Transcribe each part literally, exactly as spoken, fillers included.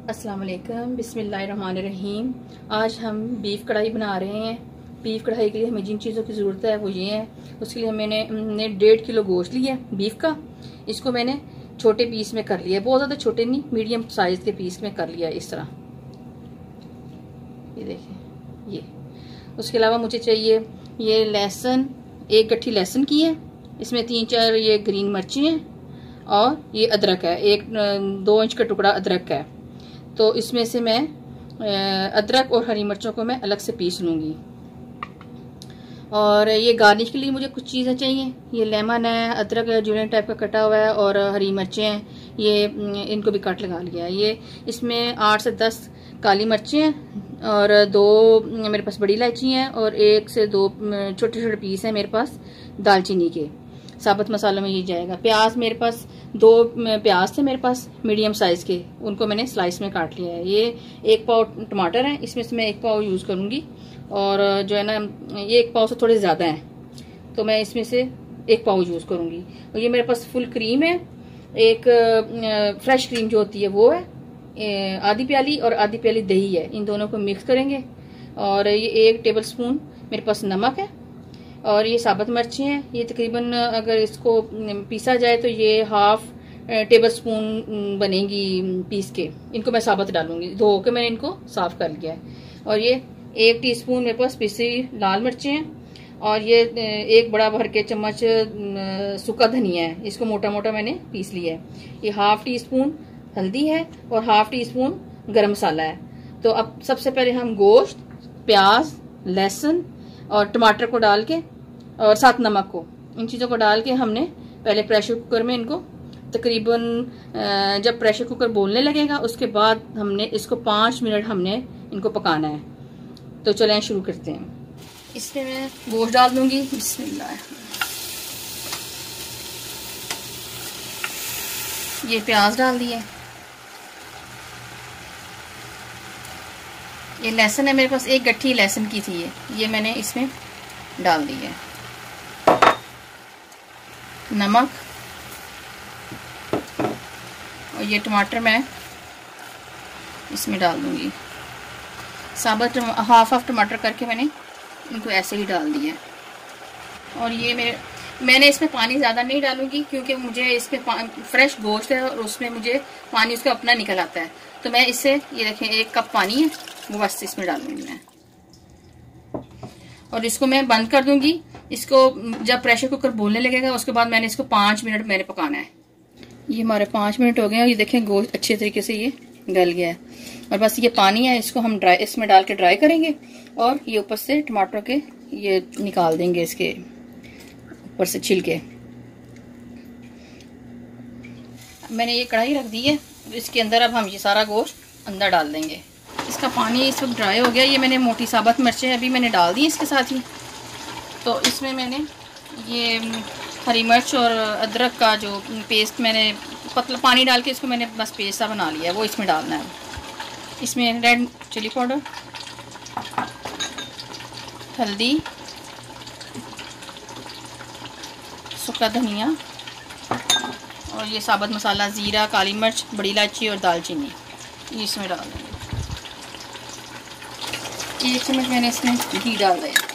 अस्सलाम वालेकुम, बिस्मिल्लाहिर्रहमानिर्रहीम। आज हम बीफ कढ़ाई बना रहे हैं। बीफ कढ़ाई के लिए हमें जिन चीज़ों की ज़रूरत है वो ये है। उसके लिए मैंने हमने डेढ़ किलो गोश्त लिया है बीफ का। इसको मैंने छोटे पीस में कर लिया है, बहुत ज़्यादा छोटे नहीं, मीडियम साइज़ के पीस में कर लिया है इस तरह। ये देखें ये। उसके अलावा मुझे चाहिए ये लहसुन, एक गट्ठी लहसुन की है, इसमें तीन चार ये ग्रीन मिर्ची हैं और ये अदरक है, एक दो इंच का टुकड़ा अदरक है। तो इसमें से मैं अदरक और हरी मिर्चों को मैं अलग से पीस लूँगी। और ये गार्निश के लिए मुझे कुछ चीज़ें चाहिए। ये लेमन है, अदरक है जूलियन टाइप का कटा हुआ है और हरी मिर्चें हैं, ये इनको भी कट लगा लिया है। ये इसमें आठ से दस काली मिर्चें हैं और दो मेरे पास बड़ी इलायची हैं और एक से दो छोटे छोटे पीस हैं मेरे पास दालचीनी के। साबुत मसालों में ये जाएगा। प्याज मेरे पास दो प्याज थे मेरे पास मीडियम साइज़ के, उनको मैंने स्लाइस में काट लिया है। ये एक पाव टमाटर है, इसमें से मैं एक पाव यूज़ करूँगी और जो है ना ये एक पाव से थोड़े ज़्यादा हैं तो मैं इसमें से एक पाव यूज़ करूँगी। और ये मेरे पास फुल क्रीम है, एक फ्रेश क्रीम जो होती है वो है, आधी प्याली और आधी प्याली दही है। इन दोनों को मिक्स करेंगे। और ये एक टेबल स्पून मेरे पास नमक है और ये साबुत मिर्ची हैं। ये तकरीबन अगर इसको पीसा जाए तो ये हाफ टेबल स्पून बनेगी पीस के। इनको मैं साबुत डालूंगी, धो के मैंने इनको साफ कर लिया है। और ये एक टीस्पून मेरे पास पीसी लाल मिर्ची हैं और ये एक बड़ा भर के चम्मच सूखा धनिया है, इसको मोटा मोटा मैंने पीस लिया है। ये हाफ टी स्पून हल्दी है और हाफ टी स्पून गरम मसाला है। तो अब सबसे पहले हम गोश्त, प्याज, लहसुन और टमाटर को डाल के और साथ नमक को, इन चीज़ों को डाल के हमने पहले प्रेशर कुकर में इनको तकरीबन जब प्रेशर कुकर बोलने लगेगा उसके बाद हमने इसको पाँच मिनट हमने इनको पकाना है। तो चलें शुरू करते हैं। इसमें मैं गोश्त डाल दूंगी। बिस्मिल्लाह। ये प्याज डाल दिए। ये लहसुन है मेरे पास, एक गट्ठी लहसुन की थी ये ये मैंने इसमें डाल दी है। नमक और ये टमाटर मैं इसमें डाल दूंगी। साबुत हाफ हाफ टमाटर करके मैंने इनको ऐसे ही डाल दिया। और ये मेरे मैंने इसमें पानी ज़्यादा नहीं डालूंगी क्योंकि मुझे इसमें फ्रेश गोश्त है और उसमें मुझे पानी उसका अपना निकल आता है। तो मैं इससे ये देखें एक कप पानी है वो बस इसमें डालूंगी मैं और इसको मैं बंद कर दूंगी। इसको जब प्रेशर कुकर बोलने लगेगा उसके बाद मैंने इसको पाँच मिनट मैंने पकाना है। ये हमारे पाँच मिनट हो गए और ये देखें गोश्त अच्छे तरीके से ये गल गया है। और बस ये पानी है, इसको हम ड्राई इसमें डाल के ड्राई करेंगे और ये ऊपर से टमाटर के ये निकाल देंगे, इसके ऊपर से छिलके। मैंने ये कढ़ाई रख दी है, इसके अंदर अब हम ये सारा गोश्त अंदर डाल देंगे। इसका पानी इस वक्त ड्राई हो गया। ये मैंने मोटी साबुत मिर्चें अभी मैंने डाल दी इसके साथ ही। तो इसमें मैंने ये हरी मिर्च और अदरक का जो पेस्ट मैंने पतला पानी डाल के इसको मैंने बस पेस्ट सा बना लिया है, वो इसमें डालना है। इसमें रेड चिली पाउडर, हल्दी, सूखा धनिया और ये साबुत मसाला ज़ीरा, काली मिर्च, बड़ी इलायची और दालचीनी ये इसमें डाल देंगे। एक चम्मच मैंने इसमें घी डाल दिया।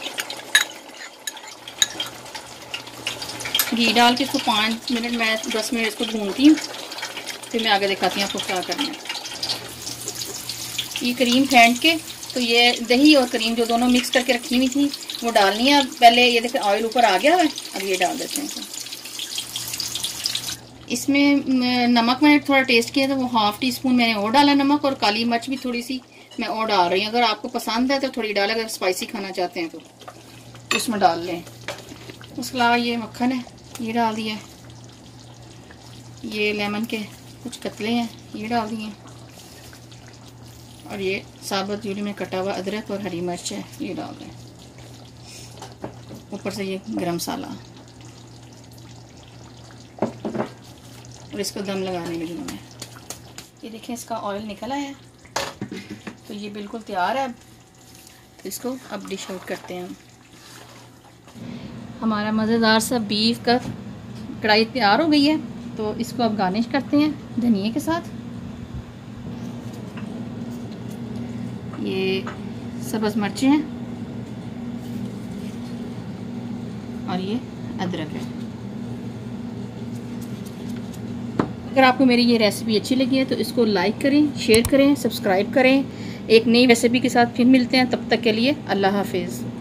घी डाल के इसको पाँच मिनट मैं दस मिनट इसको भूनती हूँ, फिर मैं आगे दिखाती हूँ आपको क्या करना है। ये क्रीम फेंट के तो ये दही और क्रीम जो दोनों मिक्स करके रखी हुई थी वो डालनी है। पहले ये देखें ऑयल ऊपर आ गया है, अब ये डाल देते हैं। इसमें नमक मैंने थोड़ा टेस्ट किया तो वो हाफ टी स्पून मैंने और डाला नमक, और काली मिर्च भी थोड़ी सी मैं और डाल रही हूँ। अगर आपको पसंद है तो थोड़ी डाल, अगर स्पाइसी खाना चाहते हैं तो उसमें डाल लें। उसके अलावा ये मक्खन है ये डाल दिया। ये लेमन के कुछ कतले हैं ये डाल दिए। और ये साबुत जूली में कटा हुआ अदरक और हरी मिर्च है ये डाल दें। ऊपर से ये गरम मसाला और इसको दम लगाने लगी मैं। ये देखें इसका ऑयल निकला है तो ये बिल्कुल तैयार है। तो इसको अब डिश आउट करते हैं हम। हमारा मज़ेदार सा बीफ का कढ़ाई तैयार हो गई है। तो इसको अब गार्निश करते हैं धनिए के साथ। ये सब्ज़ मिर्चें हैं और ये अदरक है। अगर आपको मेरी ये रेसिपी अच्छी लगी है तो इसको लाइक करें, शेयर करें, सब्सक्राइब करें। एक नई रेसिपी के साथ फिर मिलते हैं, तब तक के लिए अल्लाह हाफिज़।